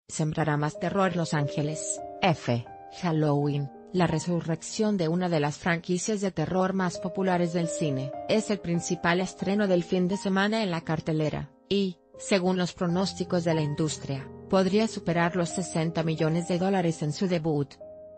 Sembrará más terror Los Ángeles. Halloween, la resurrección de una de las franquicias de terror más populares del cine. Es el principal estreno del fin de semana en la cartelera, y, según los pronósticos de la industria, podría superar los $60 millones en su debut.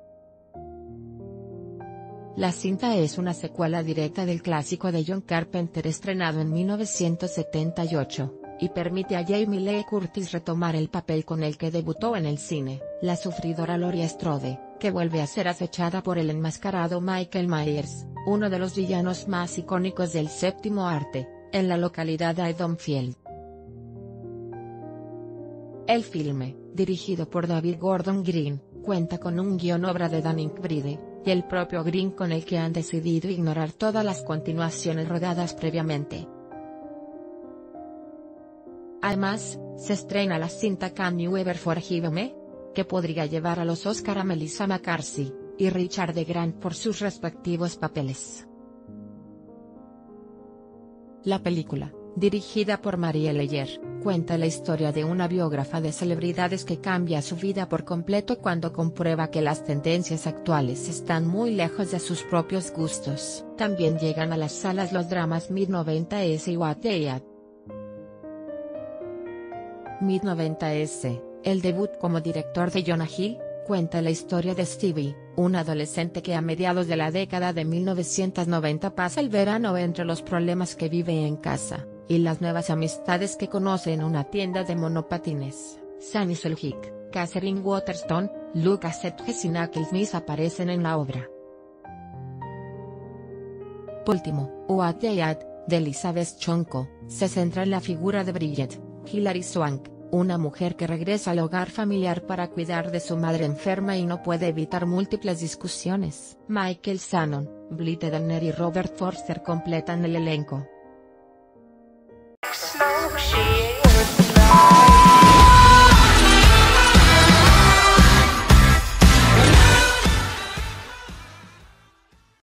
La cinta es una secuela directa del clásico de John Carpenter estrenado en 1978, y permite a Jamie Lee Curtis retomar el papel con el que debutó en el cine, la sufridora Laurie Strode, que vuelve a ser acechada por el enmascarado Michael Myers, uno de los villanos más icónicos del séptimo arte, en la localidad de Haddonfield. El filme, dirigido por David Gordon Green, cuenta con un guion obra de Danny Bride, y el propio Green, con el que han decidido ignorar todas las continuaciones rodadas previamente. Además, se estrena la cinta Can You Ever Forgive Me?, que podría llevar a los Oscar a Melissa McCarthy y Richard E. Grant por sus respectivos papeles. La película, dirigida por Marie Leyer, cuenta la historia de una biógrafa de celebridades que cambia su vida por completo cuando comprueba que las tendencias actuales están muy lejos de sus propios gustos. También llegan a las salas los dramas Mid-90s y What They At. Mid-90s, el debut como director de Jonah Hill, cuenta la historia de Stevie, un adolescente que a mediados de la década de 1990 pasa el verano entre los problemas que vive en casa, y las nuevas amistades que conoce en una tienda de monopatines. Sunny Suljic, Catherine Waterston, Lucas Hedges y Nakil Smith aparecen en la obra. Por último, What They At, de Elizabeth Chonko, se centra en la figura de Bridget Hilary Swank, una mujer que regresa al hogar familiar para cuidar de su madre enferma y no puede evitar múltiples discusiones. Michael Shannon, Blythe Danner y Robert Forster completan el elenco.